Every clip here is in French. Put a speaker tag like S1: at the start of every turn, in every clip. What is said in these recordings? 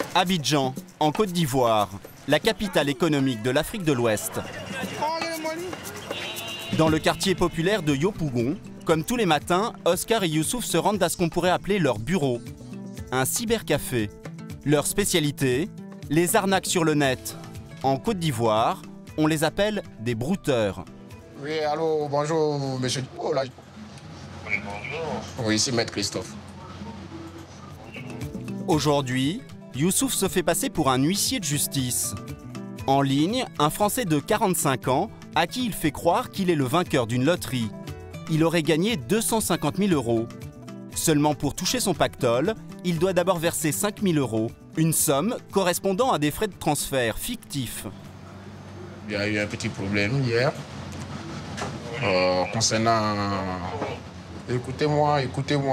S1: Abidjan, en Côte d'Ivoire, la capitale économique de l'Afrique de l'Ouest. Dans le quartier populaire de Yopougon, comme tous les matins, Oscar et Youssouf se rendent à ce qu'on pourrait appeler leur bureau, un cybercafé. Leur spécialité, les arnaques sur le net. En Côte d'Ivoire, on les appelle des brouteurs.
S2: Oui, allô, bonjour, monsieur. Oh, là.
S3: Oui, bonjour.
S2: Oui, ici Maître Christophe.
S1: Aujourd'hui, Youssouf se fait passer pour un huissier de justice. En ligne, un Français de 45 ans à qui il fait croire qu'il est le vainqueur d'une loterie. Il aurait gagné 250 000 €. Seulement pour toucher son pactole, il doit d'abord verser 5 000 €, une somme correspondant à des frais de transfert fictifs.
S2: Il y a eu un petit problème hier concernant... Écoutez-moi.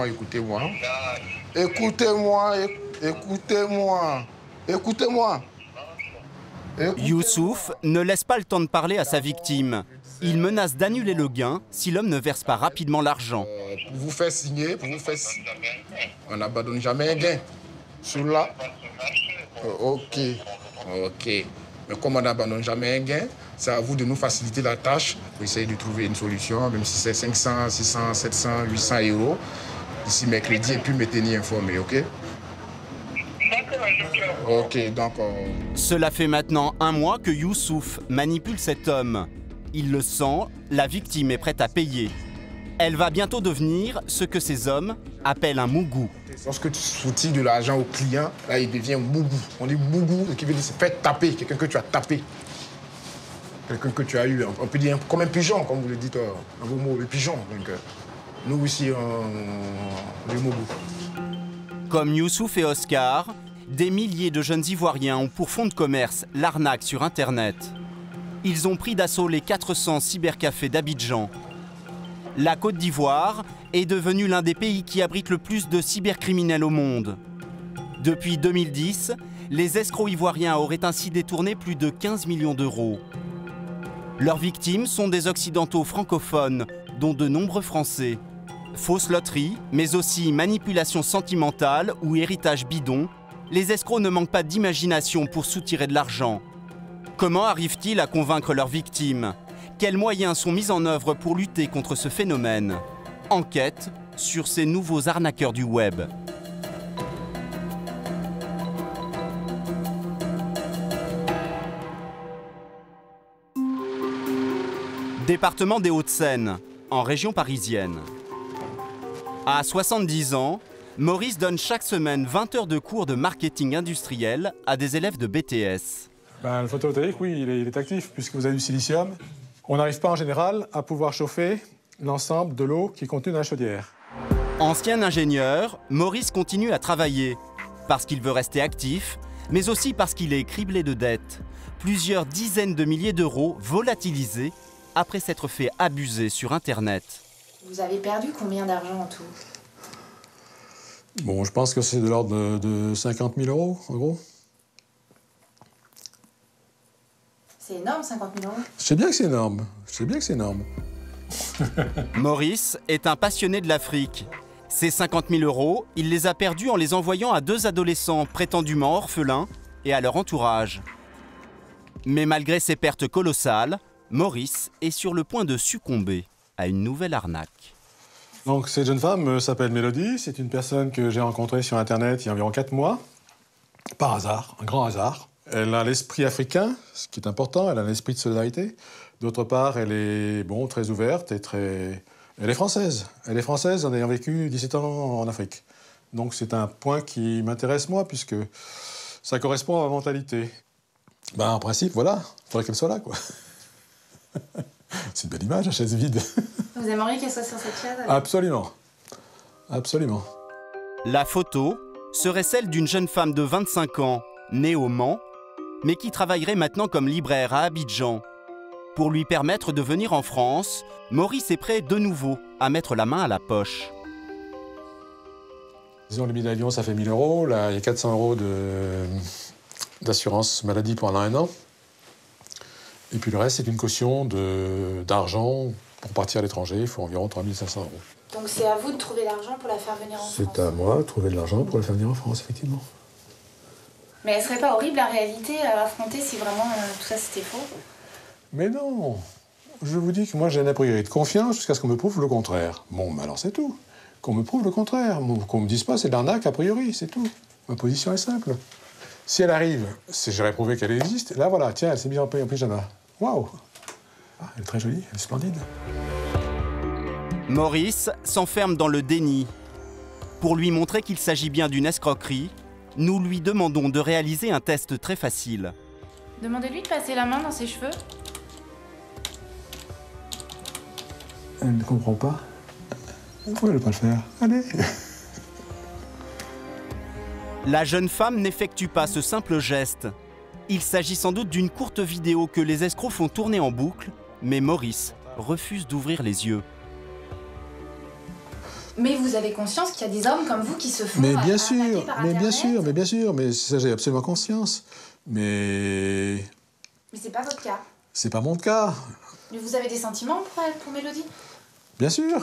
S1: Youssouf ne laisse pas le temps de parler à sa victime. Il menace d'annuler le gain si l'homme ne verse pas rapidement l'argent.
S2: Pour vous faire signer, on n'abandonne jamais un gain. Sur là, ok. Mais comme on n'abandonne jamais un gain, c'est à vous de nous faciliter la tâche pour essayer de trouver une solution, même si c'est 500, 600, 700, 800 €. D'ici mercredi, et puis me tenir informé, ok? Ok, donc...
S1: Cela fait maintenant 1 mois que Youssouf manipule cet homme. Il le sent, la victime est prête à payer. Elle va bientôt devenir ce que ces hommes appellent un mougou.
S2: Lorsque tu soutiens de l'argent au client, là, il devient mougou. On dit mougou, ce qui veut dire c'est faire taper, quelqu'un que tu as tapé. Quelqu'un que tu as eu, on peut dire comme un pigeon, comme vous le dites en vos mots, le pigeon. Donc, nous aussi, le mougou.
S1: Comme Youssouf et Oscar, des milliers de jeunes Ivoiriens ont pour fond de commerce l'arnaque sur Internet. Ils ont pris d'assaut les 400 cybercafés d'Abidjan. La Côte d'Ivoire est devenue l'un des pays qui abrite le plus de cybercriminels au monde. Depuis 2010, les escrocs ivoiriens auraient ainsi détourné plus de 15 millions d'euros. Leurs victimes sont des Occidentaux francophones, dont de nombreux Français. Fausses loteries, mais aussi manipulation sentimentale ou héritage bidon, les escrocs ne manquent pas d'imagination pour soutirer de l'argent. Comment arrivent-ils à convaincre leurs victimes? Quels moyens sont mis en œuvre pour lutter contre ce phénomène? Enquête sur ces nouveaux arnaqueurs du web. Département des Hauts-de-Seine, en région parisienne. À 70 ans, Maurice donne chaque semaine 20 heures de cours de marketing industriel à des élèves de BTS.
S4: Le photovoltaïque, oui, il est actif puisque vous avez du silicium. On n'arrive pas en général à pouvoir chauffer l'ensemble de l'eau qui est contenue dans la chaudière.
S1: Ancien ingénieur, Maurice continue à travailler parce qu'il veut rester actif, mais aussi parce qu'il est criblé de dettes. Plusieurs dizaines de milliers d'euros volatilisés après s'être fait abuser sur Internet.
S5: Vous avez perdu combien d'argent en tout?
S4: Bon, je pense que c'est de l'ordre de 50 000 €, en gros.
S5: C'est énorme, 50 000 €.
S4: Je sais bien que c'est énorme.
S1: Maurice est un passionné de l'Afrique. Ces 50 000 €, il les a perdus en les envoyant à 2 adolescents prétendument orphelins et à leur entourage. Mais malgré ces pertes colossales, Maurice est sur le point de succomber à une nouvelle arnaque.
S4: Donc cette jeune femme s'appelle Mélodie, c'est une personne que j'ai rencontrée sur Internet il y a environ 4 mois, par hasard, un grand hasard. Elle a l'esprit africain, ce qui est important, elle a l'esprit de solidarité. D'autre part, elle est très ouverte et elle est française. Elle est française en ayant vécu 17 ans en Afrique. Donc c'est un point qui m'intéresse moi, puisque ça correspond à ma mentalité. En principe, voilà, il faudrait qu'elle soit là, quoi. C'est une belle image, la chaise vide.
S5: Vous aimeriez qu'elle soit sur cette chaise?
S4: Absolument. Absolument.
S1: La photo serait celle d'une jeune femme de 25 ans, née au Mans, mais qui travaillerait maintenant comme libraire à Abidjan. Pour lui permettre de venir en France, Maurice est prêt de nouveau à mettre la main à la poche.
S4: Disons, le billet d'avion, ça fait 1 000 €. Là, il y a 400 € d'assurance maladie pendant 1 an. Et puis le reste, c'est une caution d'argent. Pour partir à l'étranger, il faut environ 3 500 €.
S5: Donc c'est à vous de trouver l'argent pour la faire venir en France?
S4: C'est à moi de trouver de l'argent pour la faire venir en France, effectivement.
S5: Mais elle serait pas horrible la réalité à affronter si vraiment tout ça c'était faux?
S4: Mais non. Je vous dis que moi j'ai un a priori de confiance jusqu'à ce qu'on me prouve le contraire. Bon, mais alors c'est tout. Qu'on me prouve le contraire. Qu'on me dise pas c'est de l'arnaque a priori, c'est tout. Ma position est simple. Si elle arrive, si j'aurais prouvé qu'elle existe, là voilà, tiens, elle s'est mise en pyjama. Waouh! Ah, elle est très jolie, elle est splendide.
S1: Maurice s'enferme dans le déni. Pour lui montrer qu'il s'agit bien d'une escroquerie, nous lui demandons de réaliser un test très facile.
S5: Demandez-lui de passer la main dans ses cheveux.
S4: Elle ne comprend pas. Pourquoi elle ne veut pas le faire? Allez!
S1: La jeune femme n'effectue pas ce simple geste. Il s'agit sans doute d'une courte vidéo que les escrocs font tourner en boucle, mais Maurice refuse d'ouvrir les yeux.
S5: Mais vous avez conscience qu'il y a des hommes comme vous qui se font
S4: Mais bien
S5: arnaquer
S4: sûr,
S5: par
S4: mais bien
S5: Internet?
S4: sûr, mais bien sûr, mais ça j'ai absolument conscience. Mais
S5: Mais c'est pas votre cas.
S4: c'est pas mon cas.
S5: Mais vous avez des sentiments pour elle, pour Mélodie?
S4: Bien sûr.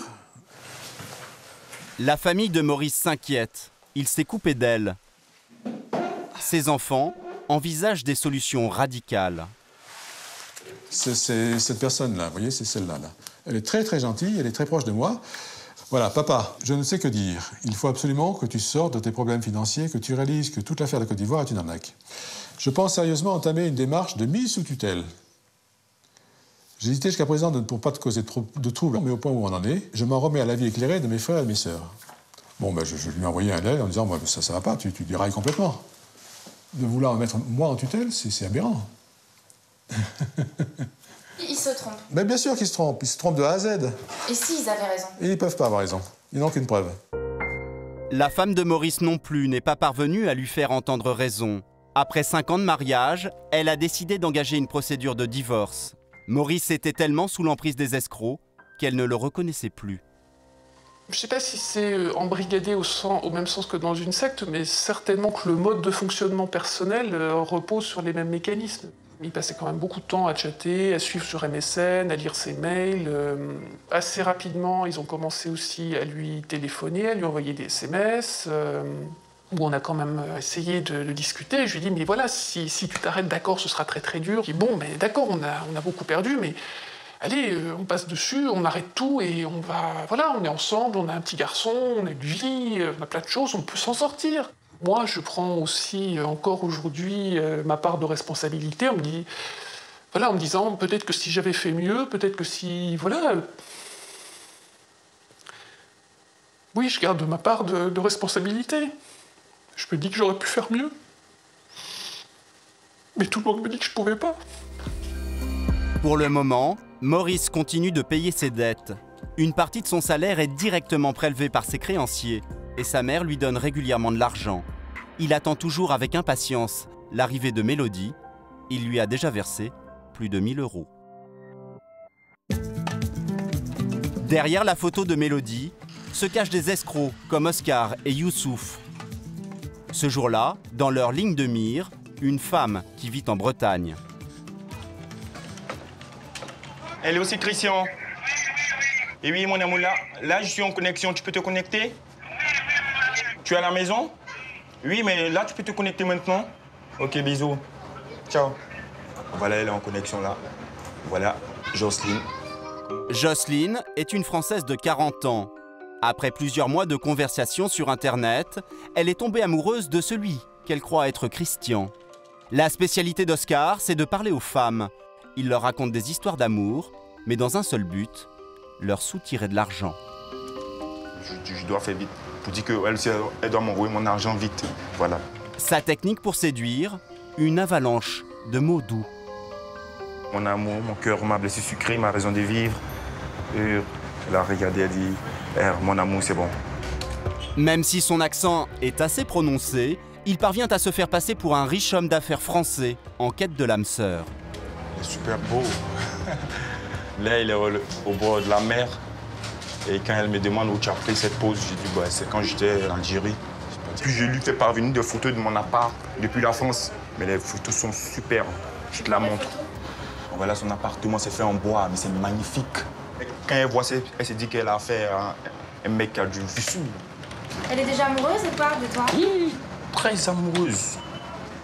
S1: La famille de Maurice s'inquiète. Il s'est coupé d'elle. Ses enfants envisagent des solutions radicales.
S4: C'est cette personne-là, vous voyez, c'est celle-là. Là. Elle est très très gentille, elle est très proche de moi. Voilà, papa, je ne sais que dire. Il faut absolument que tu sortes de tes problèmes financiers, que tu réalises que toute l'affaire de Côte d'Ivoire est une arnaque. Je pense sérieusement entamer une démarche de mise sous tutelle. J'ai hésité jusqu'à présent pour pas te causer trop de troubles, mais au point où on en est, je m'en remets à l'avis éclairé de mes frères et de mes sœurs. Bon, ben, je lui ai envoyé un mail en disant, ça va pas, tu dérailles complètement. De vouloir mettre moi en tutelle, c'est aberrant.
S5: Ils se trompent.
S4: Mais bien sûr qu'ils se trompent de A à Z.
S5: Et si ils avaient raison?
S4: Et ils peuvent pas avoir raison. Ils n'ont qu'une preuve.
S1: La femme de Maurice non plus n'est pas parvenue à lui faire entendre raison. Après 5 ans de mariage, elle a décidé d'engager une procédure de divorce. Maurice était tellement sous l'emprise des escrocs qu'elle ne le reconnaissait plus.
S6: Je ne sais pas si c'est embrigadé au même sens que dans une secte, mais certainement que le mode de fonctionnement personnel repose sur les mêmes mécanismes. Il passait quand même beaucoup de temps à chatter, à suivre sur MSN, à lire ses mails. Assez rapidement, ils ont commencé aussi à lui téléphoner, à lui envoyer des SMS, où on a quand même essayé de discuter. Je lui ai dit, mais voilà, si tu t'arrêtes, d'accord, ce sera très très dur. Je lui ai dit, bon, mais d'accord, on a beaucoup perdu, mais allez, on passe dessus, on arrête tout et on va... Voilà, on est ensemble, on a un petit garçon, on a une vie, on a plein de choses, on peut s'en sortir. Moi, je prends aussi, encore aujourd'hui, ma part de responsabilité. On me dit... Voilà, en me disant, peut-être que si j'avais fait mieux, peut-être que si... Voilà... Oui, je garde ma part de responsabilité. Je me dis que j'aurais pu faire mieux. Mais tout le monde me dit que je pouvais pas.
S1: Pour le moment, Maurice continue de payer ses dettes. Une partie de son salaire est directement prélevée par ses créanciers et sa mère lui donne régulièrement de l'argent. Il attend toujours avec impatience l'arrivée de Mélodie. Il lui a déjà versé plus de 1 000 €. Derrière la photo de Mélodie se cachent des escrocs comme Oscar et Youssouf. Ce jour-là, dans leur ligne de mire, une femme qui vit en Bretagne.
S7: Elle est aussi Christian. Et oui, mon amour, là, je suis en connexion. Tu peux te connecter? Tu es à la maison? Oui, mais là, tu peux te connecter maintenant. Ok, bisous. Ciao. Voilà, elle est en connexion là. Voilà, Jocelyne.
S1: Jocelyne est une Française de 40 ans. Après plusieurs mois de conversation sur Internet, elle est tombée amoureuse de celui qu'elle croit être Christian. La spécialité d'Oscar, c'est de parler aux femmes. Il leur raconte des histoires d'amour, mais dans un seul but, leur soutirer de l'argent.
S7: Je dois faire vite. Pour dire qu'elle doit m'envoyer mon argent vite. Voilà.
S1: Sa technique pour séduire, une avalanche de mots doux.
S7: Mon amour, mon cœur, ma blessure sucrée, ma raison de vivre. Elle a regardé, elle dit, mon amour, c'est bon.
S1: Même si son accent est assez prononcé, il parvient à se faire passer pour un riche homme d'affaires français en quête de l'âme sœur.
S7: Il est super beau. Là, il est au bord de la mer. Et quand elle me demande où tu as pris cette pause, j'ai dit, c'est quand j'étais en Algérie. Puis je lui fais parvenir des photos de mon appart depuis la France. Mais les photos sont super. Je te la montre. Voilà, son appartement, c'est fait en bois, mais c'est magnifique. Et quand elle voit ça, elle se dit qu'elle a fait un mec qui a du vissou.
S5: Elle est déjà amoureuse ou pas de toi?
S7: Oui, très amoureuse.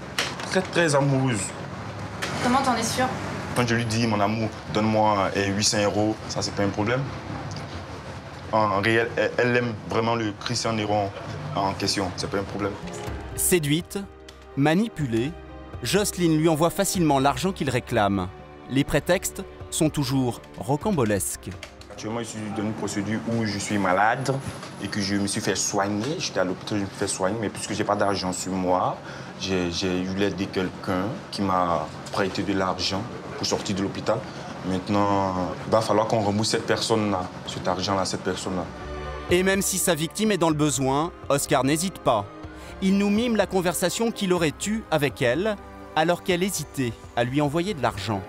S7: très amoureuse.
S5: Comment t'en es sûr?
S7: Quand je lui dis, mon amour, donne-moi 800 €, ça, c'est pas un problème. En réel, elle aime vraiment le Christian Néron en question, c'est pas un problème.
S1: Séduite, manipulée, Jocelyne lui envoie facilement l'argent qu'il réclame. Les prétextes sont toujours rocambolesques.
S7: Actuellement, je suis dans une procédure où je suis malade et que je me suis fait soigner. J'étais à l'hôpital, je me suis fait soigner, mais puisque j'ai pas d'argent sur moi, j'ai eu l'aide de quelqu'un qui m'a prêté de l'argent pour sortir de l'hôpital. Maintenant, il va falloir qu'on rembourse cette personne-là, cet argent-là, cette personne-là.
S1: Et même si sa victime est dans le besoin, Oscar n'hésite pas. Il nous mime la conversation qu'il aurait eue avec elle, alors qu'elle hésitait à lui envoyer de l'argent.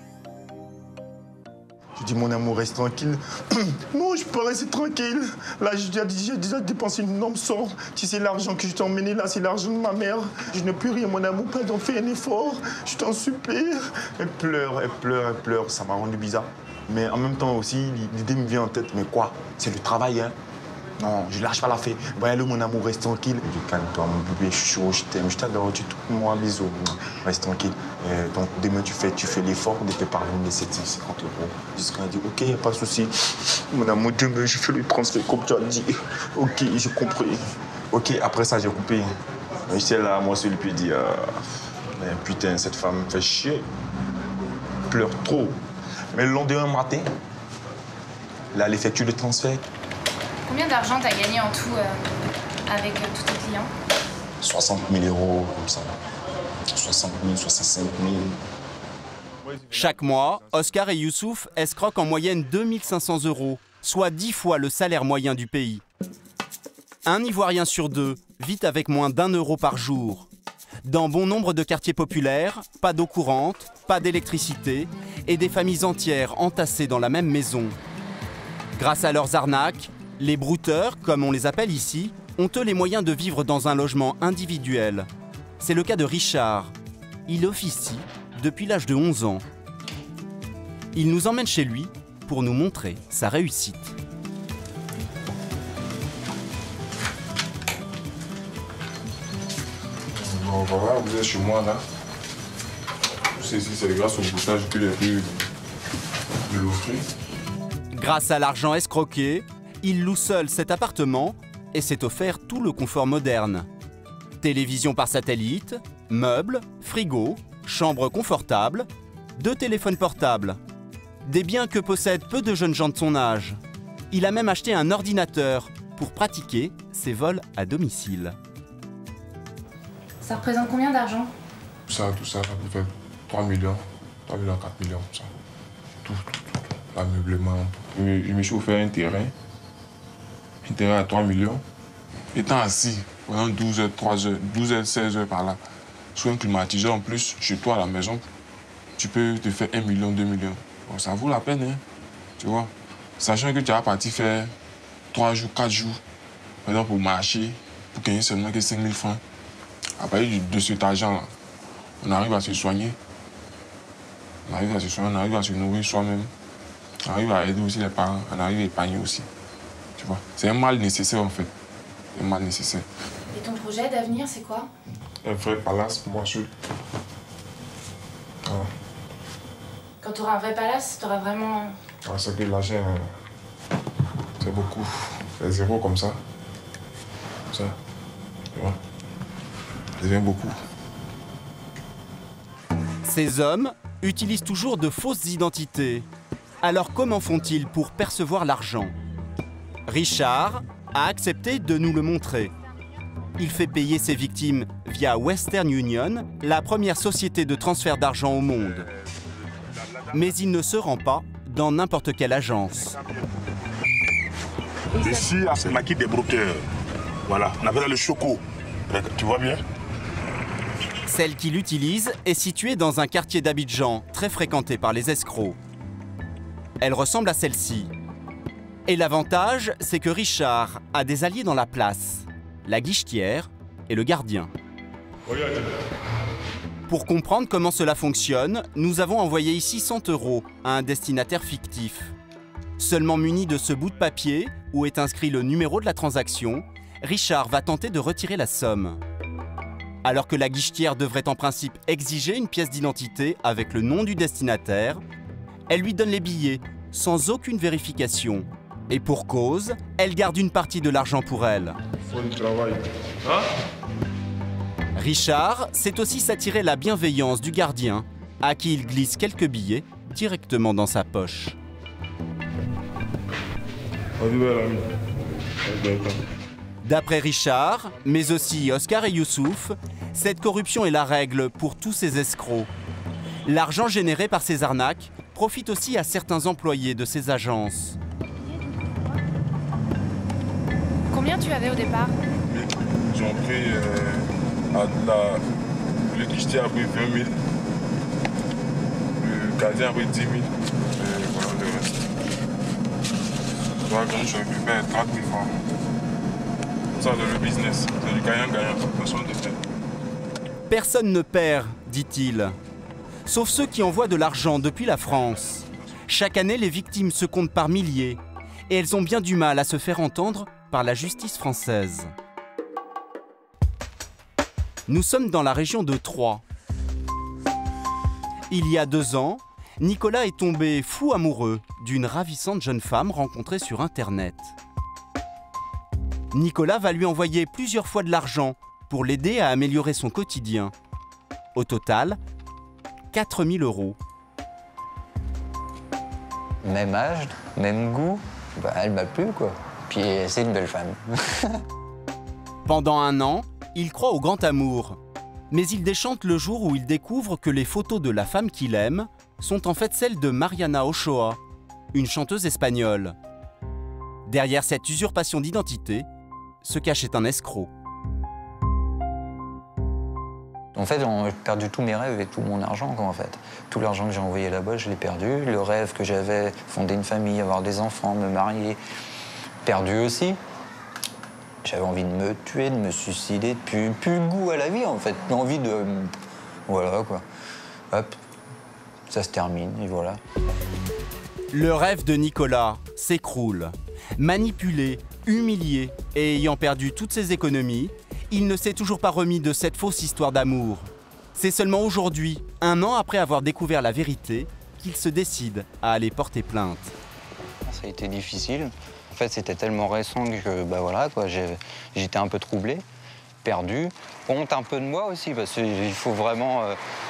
S7: Je dis, mon amour, reste tranquille. Non, je peux rester tranquille. Là, j'ai déjà dépensé une énorme somme. Tu sais, l'argent que je t'ai emmené là, c'est l'argent de ma mère. Je n'ai plus rien, mon amour. Pardon, fais un effort. Je t'en supplie. Elle pleure, elle pleure, elle pleure. Ça m'a rendu bizarre. Mais en même temps aussi, l'idée me vient en tête. Mais quoi? C'est le travail, hein? Non, je lâche pas l'affaire. Voyez-le, mon amour, reste tranquille. Calme-toi, mon bébé, je suis chaud, je t'aime, je t'adore, tu touches moi, bisous. Reste tranquille. Donc, demain, tu fais l'effort de te parvenir les 750 €. Jusqu'à dire, OK, il n'y a pas de souci. Mon amour, demain, je fais le transfert comme tu as dit. OK, j'ai compris. OK, après ça, j'ai coupé. Mais j'étais là, moi, celui qui dit, mais putain, cette femme me fait chier. Elle pleure trop. Mais le lendemain matin, là, elle effectue le transfert.
S5: Combien d'argent t'as gagné en tout avec tous tes clients?
S7: 60 000 € comme ça. 60 000, 65 000.
S1: Chaque mois, Oscar et Youssouf escroquent en moyenne 2 500 €, soit 10 fois le salaire moyen du pays. Un Ivoirien sur deux vit avec moins d'1 € par jour. Dans bon nombre de quartiers populaires, pas d'eau courante, pas d'électricité et des familles entières entassées dans la même maison. Grâce à leurs arnaques, les brouteurs, comme on les appelle ici, ont eux les moyens de vivre dans un logement individuel. C'est le cas de Richard. Il officie depuis l'âge de 11 ans. Il nous emmène chez lui pour nous montrer sa réussite.
S8: Bon, voilà, vous êtes chez moi là. Ici, c'est grâce au bouchage que j'ai pu de l'offrir.
S1: Grâce à l'argent escroqué, il loue seul cet appartement et s'est offert tout le confort moderne. Télévision par satellite, meubles, frigo, chambre confortable, 2 téléphones portables. Des biens que possèdent peu de jeunes gens de son âge. Il a même acheté un ordinateur pour pratiquer ses vols à domicile.
S5: Ça représente combien d'argent?
S8: Tout ça peut faire 3 millions, 3 millions, 4 millions, ça. Tout. L'ameublement. Je me suis offert un terrain à 3 millions. Étant assis pendant 12 heures, 3 heures, 12 heures, 16 heures par là, sur un climatiseur en plus, chez toi à la maison, tu peux te faire 1 million, 2 millions. Bon, ça vaut la peine, hein, tu vois. Sachant que tu as parti faire 3 jours, 4 jours, par exemple, pour marcher, pour gagner seulement que 5 000 francs. À partir de cet argent-là, on arrive à se soigner. On arrive à se nourrir soi-même. On arrive à aider aussi les parents, on arrive à épargner aussi. Tu vois, c'est un mal nécessaire en fait. Un mal nécessaire.
S5: Et ton projet d'avenir, c'est quoi?
S8: Un vrai palace pour moi seul. Voilà.
S5: Quand tu auras un vrai palace, tu auras vraiment...
S8: C'est que l'argent, c'est beaucoup. C'est zéro comme ça. Comme ça. Tu vois. Ça devient beaucoup.
S1: Ces hommes utilisent toujours de fausses identités. Alors comment font-ils pour percevoir l'argent? Richard a accepté de nous le montrer. Il fait payer ses victimes via Western Union, la première société de transfert d'argent au monde. Mais il ne se rend pas dans n'importe quelle agence.
S9: Ici, c'est maquis des brouteurs. Voilà, on appelle le choco. Tu vois bien?
S1: Celle qu'il utilise est située dans un quartier d'Abidjan, très fréquenté par les escrocs. Elle ressemble à celle-ci. Et l'avantage, c'est que Richard a des alliés dans la place, la guichetière et le gardien. Pour comprendre comment cela fonctionne, nous avons envoyé ici 100 € à un destinataire fictif. Seulement muni de ce bout de papier, où est inscrit le numéro de la transaction, Richard va tenter de retirer la somme. Alors que la guichetière devrait en principe exiger une pièce d'identité avec le nom du destinataire, elle lui donne les billets sans aucune vérification. Et pour cause, elle garde une partie de l'argent pour elle.
S8: Faut du travail. Hein?
S1: Richard sait aussi s'attirer la bienveillance du gardien, à qui il glisse quelques billets directement dans sa poche. D'après Richard, mais aussi Oscar et Youssouf, cette corruption est la règle pour tous ces escrocs. L'argent généré par ces arnaques profite aussi à certains employés de ces agences.
S5: Combien tu avais au départ?
S8: Ils ont pris le guichetier a pris 20 000, le gardien a pris 10 000, et voilà le reste. Donc, je récupère 30 000 francs. Ça, c'est le business, c'est du gagnant-gagnant, personne ne perd.
S1: Personne ne perd, dit-il. Sauf ceux qui envoient de l'argent depuis la France. Chaque année, les victimes se comptent par milliers, et elles ont bien du mal à se faire entendre par la justice française. Nous sommes dans la région de Troyes. Il y a 2 ans, Nicolas est tombé fou amoureux d'une ravissante jeune femme rencontrée sur Internet. Nicolas va lui envoyer plusieurs fois de l'argent pour l'aider à améliorer son quotidien. Au total, 4 000 €.
S10: Même âge, même goût, bah, elle m'a plu quoi. Puis c'est une belle femme.
S1: Pendant 1 an, il croit au grand amour. Mais il déchante le jour où il découvre que les photos de la femme qu'il aime sont en fait celles de Mariana Ochoa, une chanteuse espagnole. Derrière cette usurpation d'identité se cachait un escroc.
S10: En fait, j'ai perdu tous mes rêves et tout mon argent, quoi, en fait. Tout l'argent que j'ai envoyé là-bas, je l'ai perdu. Le rêve que j'avais, fonder une famille, avoir des enfants, me marier, perdu aussi. J'avais envie de me tuer, de me suicider, plus le goût à la vie, en fait. L'envie de... Voilà, quoi. Hop, ça se termine, et voilà.
S1: Le rêve de Nicolas s'écroule. Manipulé, humilié et ayant perdu toutes ses économies, il ne s'est toujours pas remis de cette fausse histoire d'amour. C'est seulement aujourd'hui, 1 an après avoir découvert la vérité, qu'il se décide à aller porter plainte.
S10: Ça a été difficile. En fait, c'était tellement récent que bah voilà, quoi, j'étais un peu troublé, perdu. Honte un peu de moi aussi, parce qu'il faut vraiment...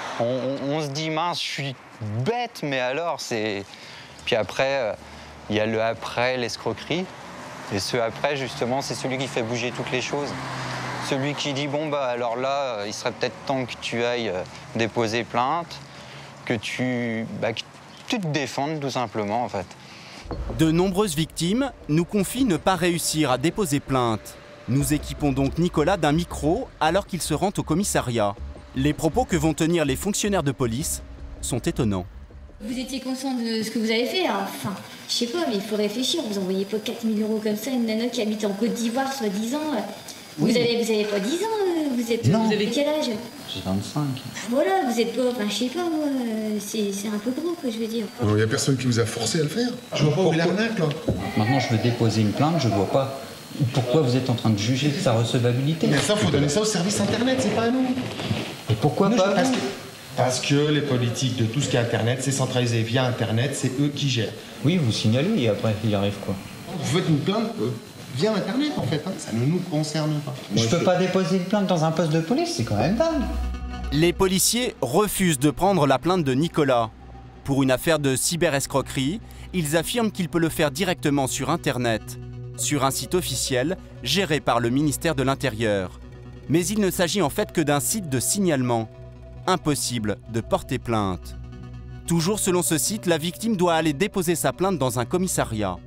S10: on se dit, mince, je suis bête, mais alors, c'est... Puis après, il y a le après, l'escroquerie. Et ce après, justement, c'est celui qui fait bouger toutes les choses. Celui qui dit, bon, bah alors là, il serait peut-être temps que tu ailles déposer plainte, que tu te défendes, tout simplement, en fait.
S1: De nombreuses victimes nous confient ne pas réussir à déposer plainte. Nous équipons donc Nicolas d'un micro alors qu'il se rend au commissariat. Les propos que vont tenir les fonctionnaires de police sont étonnants.
S11: Vous étiez conscient de ce que vous avez fait, hein. Enfin, je sais pas, mais il faut réfléchir. Vous envoyez pas 4 000 € comme ça à une nana qui habite en Côte d'Ivoire, soi-disant. Oui. Vous avez pas 10 ans, vous avez quel âge?
S10: J'ai 25.
S11: Voilà, vous êtes pas, enfin, je sais pas, moi, c'est un peu gros, quoi, je veux dire.
S12: Il n'y a personne qui vous a forcé à le faire. Je vois pas où est l'arnaque, là.
S10: Maintenant, je veux déposer une plainte, je vois pas pourquoi vous êtes en train de juger de sa recevabilité.
S12: Mais ça, faut donner ça au service Internet, c'est pas à nous.
S10: Et pourquoi pas
S13: Parce que les politiques de tout ce qui est Internet, c'est centralisé via Internet, c'est eux qui gèrent.
S10: Oui, vous signalez et après, il arrive quoi?
S12: Vous faites une plainte via Internet, en fait, hein. Ça ne nous concerne pas.
S10: Je peux pas déposer une plainte dans un poste de police, c'est quand même dingue.
S1: Les policiers refusent de prendre la plainte de Nicolas. Pour une affaire de cyberescroquerie, ils affirment qu'il peut le faire directement sur Internet, sur un site officiel géré par le ministère de l'Intérieur. Mais il ne s'agit en fait que d'un site de signalement. Impossible de porter plainte. Toujours selon ce site, la victime doit aller déposer sa plainte dans un commissariat.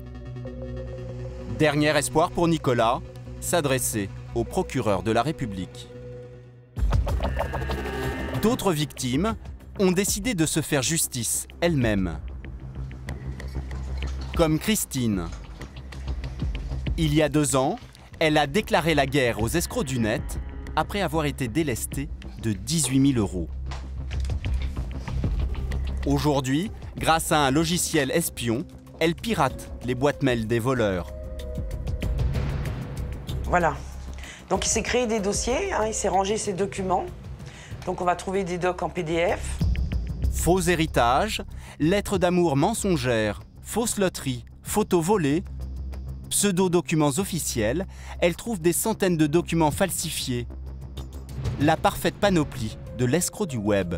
S1: Dernier espoir pour Nicolas, s'adresser au procureur de la République. D'autres victimes ont décidé de se faire justice elles-mêmes. Comme Christine. Il y a 2 ans, elle a déclaré la guerre aux escrocs du net après avoir été délestée de 18 000 €. Aujourd'hui, grâce à un logiciel espion, elle pirate les boîtes mail des voleurs.
S14: Voilà. Donc il s'est créé des dossiers, hein, il s'est rangé ses documents. Donc on va trouver des docs en PDF.
S1: Faux héritage, lettres d'amour mensongères, fausses loteries, photos volées, pseudo-documents officiels, elle trouve des centaines de documents falsifiés. La parfaite panoplie de l'escroc du web.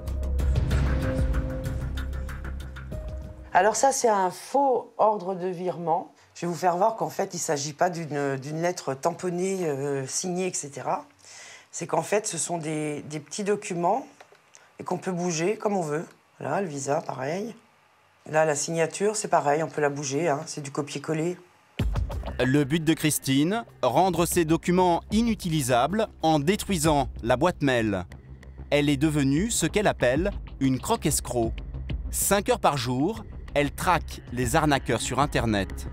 S14: Alors ça, c'est un faux ordre de virement. Je vais vous faire voir qu'en fait, il ne s'agit pas d'une lettre tamponnée, signée, etc. C'est qu'en fait, ce sont des petits documents et qu'on peut bouger comme on veut. Là, le visa, pareil. Là, la signature, c'est pareil, on peut la bouger, hein, c'est du copier-coller.
S1: Le but de Christine, rendre ces documents inutilisables en détruisant la boîte mail. Elle est devenue ce qu'elle appelle une croque-escroc. 5 heures par jour, elle traque les arnaqueurs sur Internet.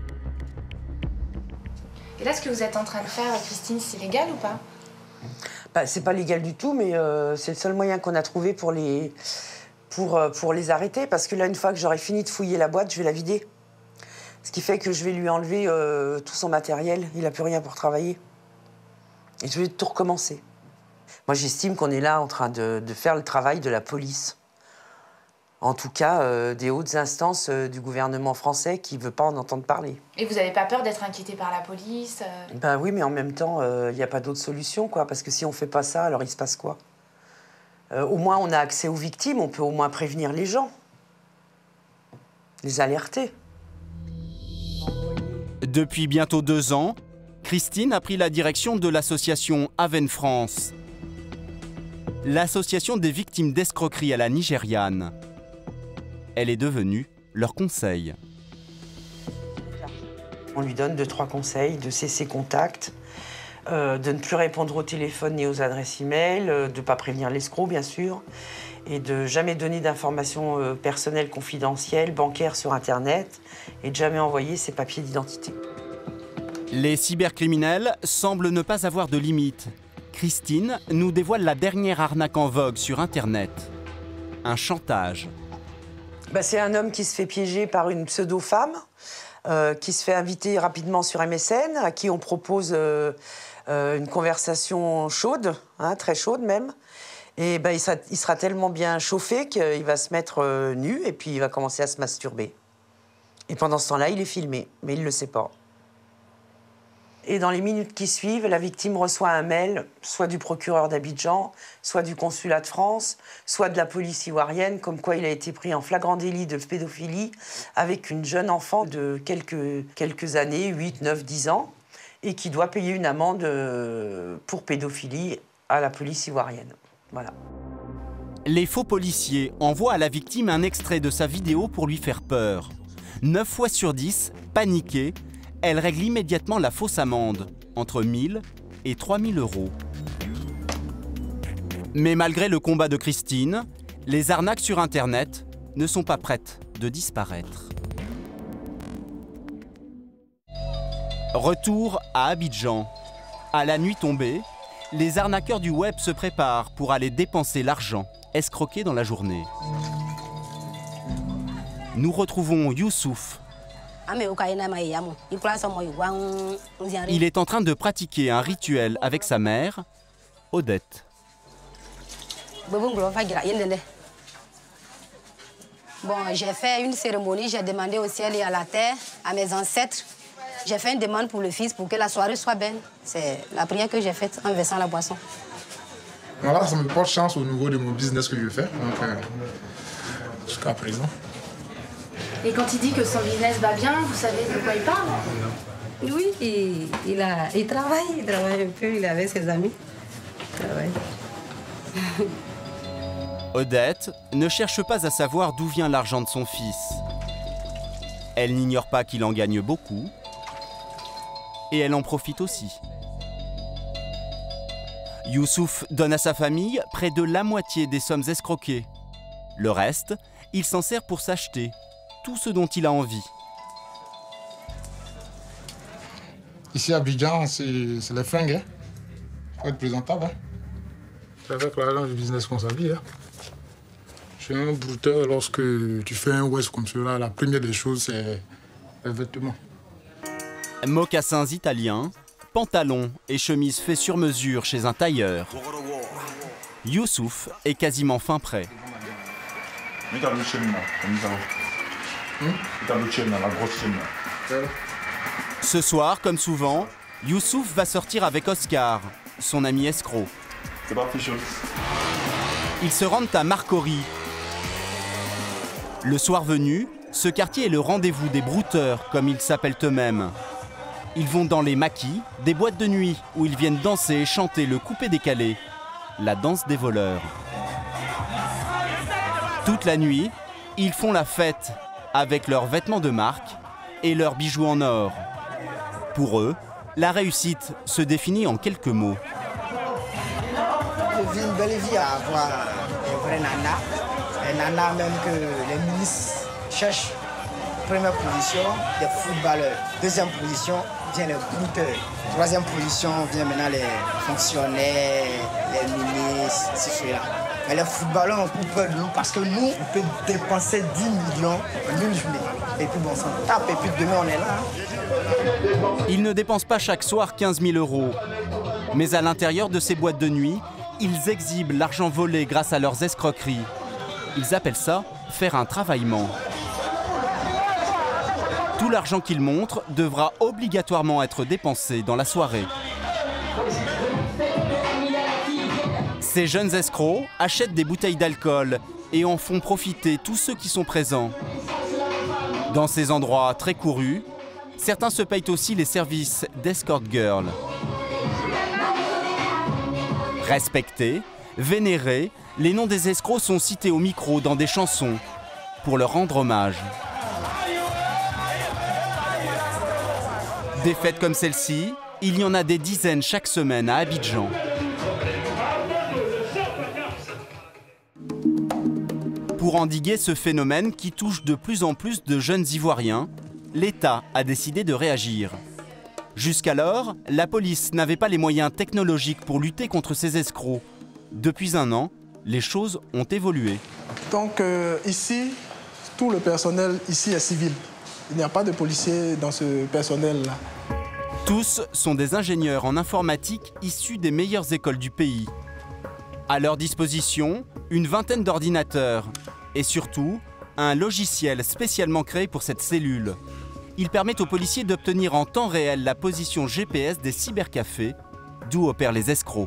S5: Et là, ce que vous êtes en train de faire, Christine, c'est légal ou pas?
S14: Bah, c'est pas légal du tout, mais c'est le seul moyen qu'on a trouvé pour les arrêter. Parce que là, une fois que j'aurai fini de fouiller la boîte, je vais la vider. Ce qui fait que je vais lui enlever tout son matériel. Il n'a plus rien pour travailler. Et je vais tout recommencer. Moi, j'estime qu'on est là en train de faire le travail de la police. En tout cas, des hautes instances du gouvernement français qui ne veut pas en entendre parler.
S5: Et vous n'avez pas peur d'être inquiété par la police?
S14: Ben oui, mais en même temps, il n'y a pas d'autre solution, quoi. Parce que si on ne fait pas ça, alors il se passe quoi? Au moins, on a accès aux victimes, on peut au moins prévenir les gens. Les alerter.
S1: Depuis bientôt 2 ans, Christine a pris la direction de l'association Aven France, l'association des victimes d'escroquerie à la nigériane. Elle est devenue leur conseil.
S14: On lui donne 2-3 conseils, de cesser contact, de ne plus répondre au téléphone ni aux adresses e-mail, de ne pas prévenir l'escroc, bien sûr, et de jamais donner d'informations personnelles confidentielles, bancaires sur Internet, et de jamais envoyer ses papiers d'identité.
S1: Les cybercriminels semblent ne pas avoir de limites. Christine nous dévoile la dernière arnaque en vogue sur Internet. Un chantage.
S14: Bah, c'est un homme qui se fait piéger par une pseudo-femme, qui se fait inviter rapidement sur MSN, à qui on propose une conversation chaude, hein, très chaude même. Et bah, il sera tellement bien chauffé qu'il va se mettre nu et puis il va commencer à se masturber. Et pendant ce temps-là, il est filmé, mais il ne le sait pas. Et dans les minutes qui suivent, la victime reçoit un mail, soit du procureur d'Abidjan, soit du consulat de France, soit de la police ivoirienne, comme quoi il a été pris en flagrant délit de pédophilie avec une jeune enfant de quelques années, 8, 9, 10 ans, et qui doit payer une amende pour pédophilie à la police ivoirienne. Voilà.
S1: Les faux policiers envoient à la victime un extrait de sa vidéo pour lui faire peur. 9 fois sur 10, paniquée, elle règle immédiatement la fausse amende, entre 1 000 et 3 000 euros. Mais malgré le combat de Christine, les arnaques sur Internet ne sont pas prêtes de disparaître. Retour à Abidjan. À la nuit tombée, les arnaqueurs du web se préparent pour aller dépenser l'argent escroqué dans la journée. Nous retrouvons Youssouf. Il est en train de pratiquer un rituel avec sa mère, Odette.
S15: Bon, j'ai fait une cérémonie, j'ai demandé au ciel et à la terre, à mes ancêtres. J'ai fait une demande pour le fils pour que la soirée soit belle. C'est la prière que j'ai faite en versant la boisson.
S2: Voilà, ça me porte chance au niveau de mon business que je fais, jusqu'à présent.
S5: Et quand il dit que son business va bien, vous savez de quoi il parle?
S15: Oui, il travaille un peu, il est avec ses amis. Il travaille.
S1: Odette ne cherche pas à savoir d'où vient l'argent de son fils. Elle n'ignore pas qu'il en gagne beaucoup et elle en profite aussi. Youssouf donne à sa famille près de la moitié des sommes escroquées. Le reste, il s'en sert pour s'acheter tout ce dont il a envie.
S2: Ici à Abidjan, c'est les fringues. Il faut être présentable. C'est avec l'argent du business qu'on s'habille. Je suis un brouteur. Lorsque tu fais un West comme cela, la première des choses, c'est les vêtements.
S1: Mocassins italiens, pantalon et chemise faits sur mesure chez un tailleur. Youssouf est quasiment fin prêt. Ce soir, comme souvent, Youssouf va sortir avec Oscar, son ami escroc. Ils se rendent à Marcory. Le soir venu, ce quartier est le rendez-vous des brouteurs, comme ils s'appellent eux-mêmes. Ils vont dans les maquis, des boîtes de nuit, où ils viennent danser et chanter le coupé-décalé, la danse des voleurs. Toute la nuit, ils font la fête avec leurs vêtements de marque et leurs bijoux en or. Pour eux, la réussite se définit en quelques mots.
S16: Je vis une belle vie à avoir des vrais nanas. Les nanas même que les ministres cherchent. Première position, des footballeurs. Deuxième position, vient les brouteurs. Troisième position, vient maintenant les fonctionnaires, les ministres, cela. Mais les footballeurs ont plus peur de nous parce que nous, on peut dépenser 10 millions en une journée. Et puis bon, ça tape et puis demain, on est là.
S1: Ils ne dépensent pas chaque soir 15 000 €. Mais à l'intérieur de ces boîtes de nuit, ils exhibent l'argent volé grâce à leurs escroqueries. Ils appellent ça faire un travaillement. Tout l'argent qu'ils montrent devra obligatoirement être dépensé dans la soirée. Ces jeunes escrocs achètent des bouteilles d'alcool et en font profiter tous ceux qui sont présents. Dans ces endroits très courus, certains se payent aussi les services d'escort girl. Respectés, vénérés, les noms des escrocs sont cités au micro dans des chansons pour leur rendre hommage. Des fêtes comme celle-ci, il y en a des dizaines chaque semaine à Abidjan. Pour endiguer ce phénomène qui touche de plus en plus de jeunes Ivoiriens, l'État a décidé de réagir. Jusqu'alors, la police n'avait pas les moyens technologiques pour lutter contre ces escrocs. Depuis un an, les choses ont évolué.
S17: Donc ici, tout le personnel ici est civil. Il n'y a pas de policiers dans ce personnel-là.
S1: Tous sont des ingénieurs en informatique issus des meilleures écoles du pays. À leur disposition, une vingtaine d'ordinateurs et surtout, un logiciel spécialement créé pour cette cellule. Il permet aux policiers d'obtenir en temps réel la position GPS des cybercafés, d'où opèrent les escrocs.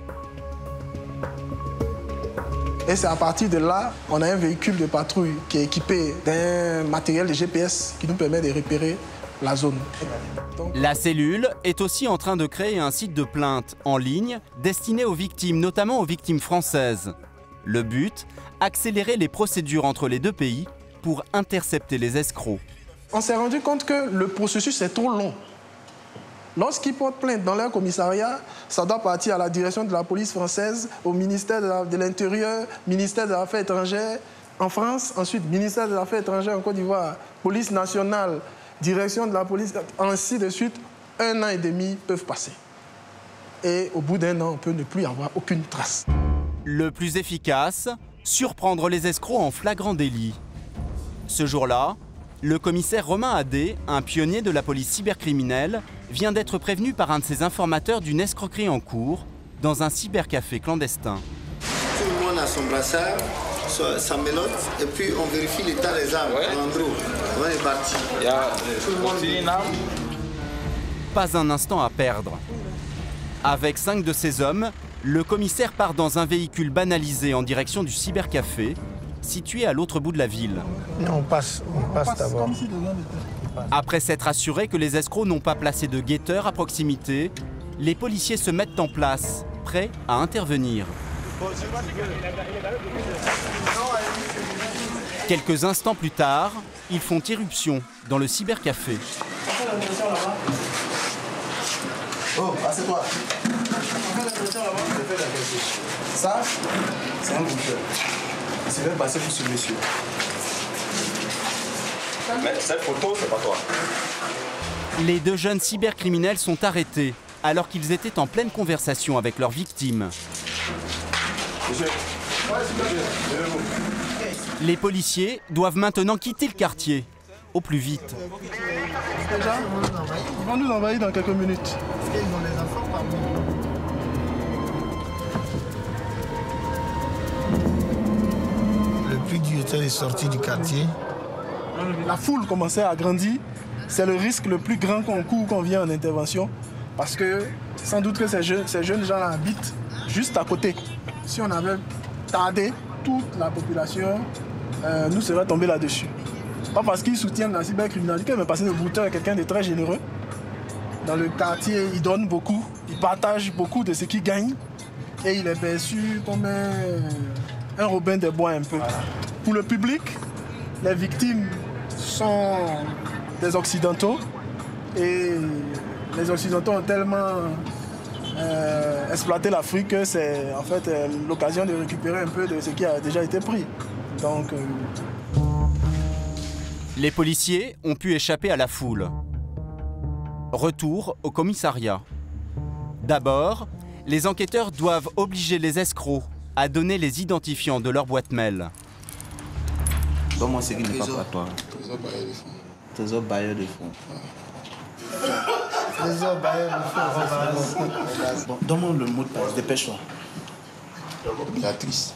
S17: Et c'est à partir de là, on a un véhicule de patrouille qui est équipé d'un matériel de GPS qui nous permet de repérer la zone.
S1: La cellule est aussi en train de créer un site de plainte en ligne destiné aux victimes, notamment aux victimes françaises. Le but, accélérer les procédures entre les deux pays pour intercepter les escrocs.
S17: On s'est rendu compte que le processus est trop long. Lorsqu'ils portent plainte dans leur commissariat, ça doit partir à la direction de la police française, au ministère de l'Intérieur, ministère des Affaires étrangères en France, ensuite ministère des Affaires étrangères en Côte d'Ivoire, police nationale, direction de la police, ainsi de suite. 1 an et demi peuvent passer. Et au bout d'1 an, on peut ne plus avoir aucune trace.
S1: Le plus efficace, surprendre les escrocs en flagrant délit. Ce jour-là, le commissaire Romain Adé, un pionnier de la police cybercriminelle, vient d'être prévenu par un de ses informateurs d'une escroquerie en cours dans un cybercafé clandestin.
S18: Tout le monde a son brassard, sa mélotte, et puis on vérifie l'état des armes. On est parti. Tout le monde dit une arme.
S1: Pas un instant à perdre. Avec 5 de ses hommes, le commissaire part dans un véhicule banalisé en direction du cybercafé, situé à l'autre bout de la ville.
S16: Non, on passe d'abord.
S1: Après s'être assuré que les escrocs n'ont pas placé de guetteurs à proximité, les policiers se mettent en place, prêts à intervenir. Quelques instants plus tard, ils font irruption dans le cybercafé.
S18: Oh, assieds-toi. Ça, c'est un bouteur. C'est bien passé pour ce monsieur.
S7: Mais cette photo, c'est pas toi.
S1: Les 2 jeunes cybercriminels sont arrêtés alors qu'ils étaient en pleine conversation avec leurs victimes. Les policiers doivent maintenant quitter le quartier. au plus vite.
S17: Déjà, ils vont nous envahir dans quelques minutes.
S16: Parce qu'ils ont les enfants parmi nous. Le plus dur était sorti du quartier.
S17: La foule commençait à grandir. C'est le risque le plus grand qu'on court quand on vient en intervention. Parce que sans doute que ces jeunes gens-là habitent juste à côté. Si on avait tardé, toute la population nous serait tombée là-dessus. Pas parce qu'ils soutiennent la cybercriminalité, mais parce que le brouteur est quelqu'un de très généreux. Dans le quartier, il donne beaucoup, il partage beaucoup de ce qu'il gagne. Et il est perçu comme un Robin des Bois un peu. Pour le public, les victimes sont des Occidentaux. Et les Occidentaux ont tellement exploité l'Afrique que c'est en fait l'occasion de récupérer un peu de ce qui a déjà été pris. Donc,
S1: Les policiers ont pu échapper à la foule. Retour au commissariat. D'abord, les enquêteurs doivent obliger les escrocs à donner les identifiants de leur boîte mail.
S19: Donne-moi ce qui n'est pas pour toi. Trésor bailleur de fonds.
S16: Trésor bailleur de fonds.
S19: Bon, donne-moi le mot de passe, dépêche-toi.
S2: Béatrice.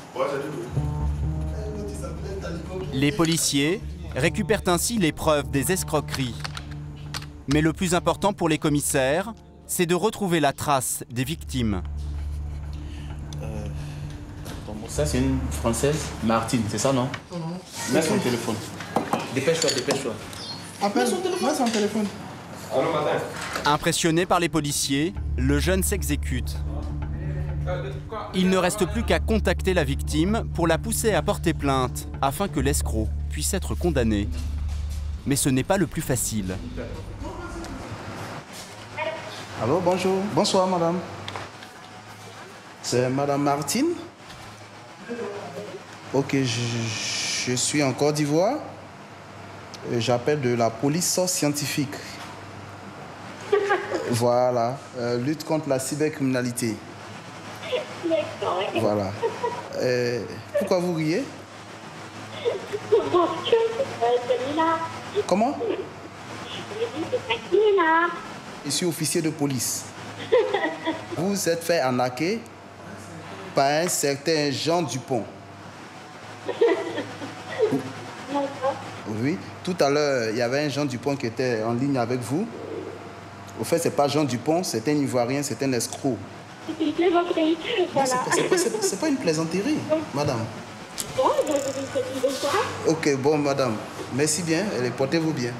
S1: Les policiers récupèrent ainsi les preuves des escroqueries. Mais le plus important pour les commissaires, c'est de retrouver la trace des victimes.
S19: Ça, c'est une Française, Martine, c'est ça, non? Mets son téléphone. Dépêche-toi, dépêche-toi.
S17: Appelle son téléphone.
S19: Allô, madame.
S1: Impressionné par les policiers, le jeune s'exécute. Il ne reste plus qu'à contacter la victime pour la pousser à porter plainte afin que l'escroc puisse être condamné. Mais ce n'est pas le plus facile.
S19: Allô, bonjour. Bonsoir, madame. C'est madame Martine? Ok, je suis en Côte d'Ivoire. J'appelle de la police scientifique. Voilà, lutte contre la cybercriminalité. Voilà. Pourquoi vous riez? Comment? Je suis officier de police. Vous êtes fait arnaquer par un certain Jean Dupont. Oui, tout à l'heure, il y avait un Jean Dupont qui était en ligne avec vous. Au fait, c'est pas Jean Dupont, c'est un Ivoirien, c'est un escroc. C'est pas une plaisanterie, madame. Ok, bon, madame. Merci bien et portez-vous bien.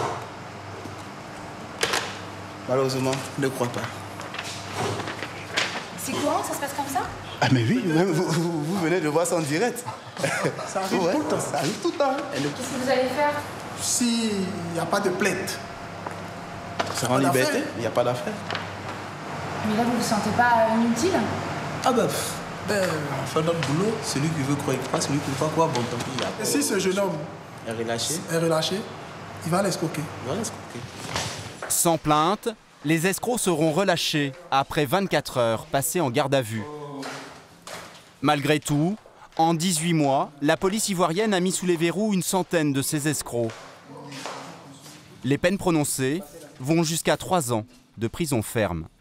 S19: Malheureusement, ne crois pas.
S5: C'est quoi? Ça se passe comme ça?
S19: Ah mais oui, vous venez de voir ça en direct.
S17: Ça arrive tout le temps.
S19: Ça arrive tout le temps.
S5: Qu'est-ce que vous allez faire?
S17: S'il n'y a pas de plainte,
S19: c'est en liberté, il n'y a pas d'affaire.
S5: Mais là, vous vous sentez pas inutile?
S19: Ah ben, on fait notre boulot. Celui qui veut croire, il croit. Celui qui ne veut pas croire, bon, tant pis.
S17: Et si ce jeune homme
S19: est
S17: relâché, il va l'escroquer.
S1: Sans plainte, les escrocs seront relâchés après 24 heures passées en garde à vue. Malgré tout, en 18 mois, la police ivoirienne a mis sous les verrous une centaine de ces escrocs. Les peines prononcées vont jusqu'à 3 ans de prison ferme.